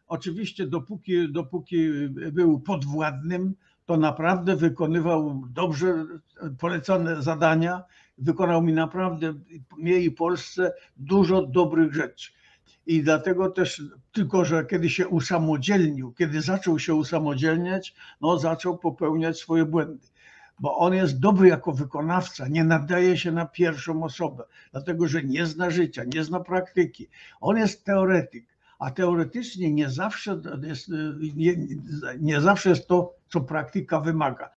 oczywiście dopóki był podwładnym, to naprawdę wykonywał dobrze polecone zadania, wykonał mi naprawdę, mnie i Polsce, dużo dobrych rzeczy. I dlatego też, tylko że kiedy się usamodzielnił, kiedy zaczął się usamodzielniać, no zaczął popełniać swoje błędy. Bo on jest dobry jako wykonawca, nie nadaje się na pierwszą osobę, dlatego że nie zna życia, nie zna praktyki. On jest teoretyk, a teoretycznie nie zawsze jest to, co praktyka wymaga.